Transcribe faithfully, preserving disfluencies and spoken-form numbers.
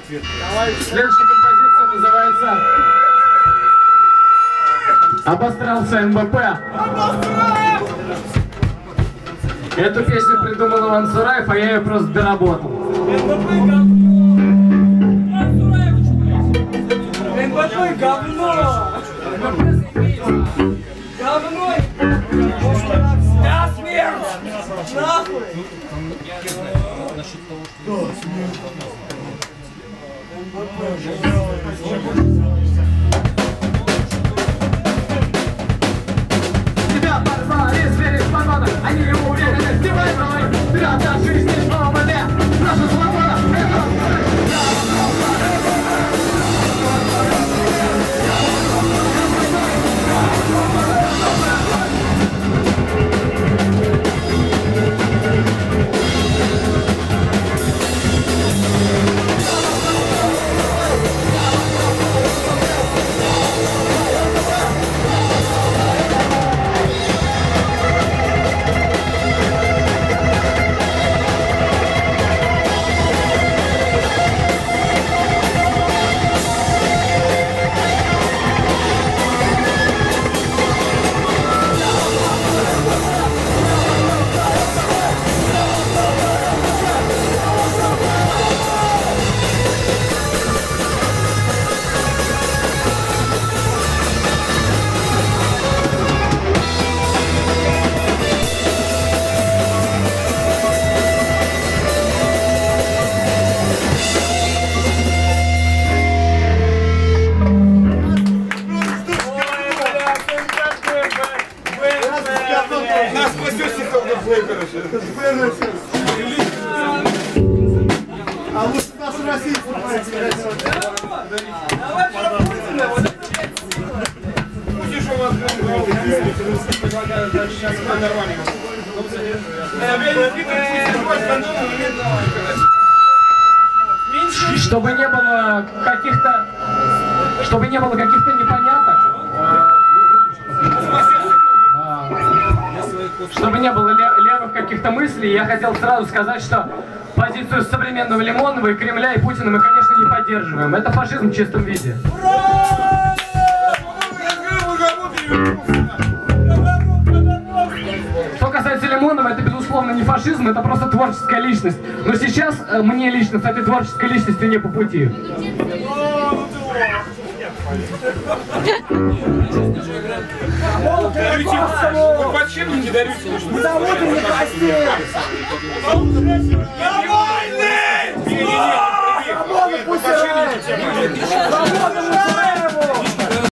Следующая композиция называется «Обострался эн бэ пэ». Эту песню придумал Иван Сураев, а я ее просто доработал. эн бэ пэ говно! Говно! Да, смерть! Нахуй! Тебя порвали, звери в погонах, они не уверены, снимай бровой, вперед от жизни, ОМД, наша свобода, это... А лучше нас российский Давай пропустим его! Будешь у вас предлагаю сейчас нормально. Чтобы не было каких-то, чтобы не было каких-то непоняток, чтобы не было левых каких-то мыслей, я хотел сразу сказать, что позицию современного Лимонова и Кремля и Путина мы, конечно, не поддерживаем. Это фашизм в чистом виде. Что касается Лимонова, это, безусловно, не фашизм, это просто творческая личность. Но сейчас э, мне лично с этой творческой личностью не по пути. Почему не дарите? Заводы не постель! Навальный! Заводы пусть! Заводы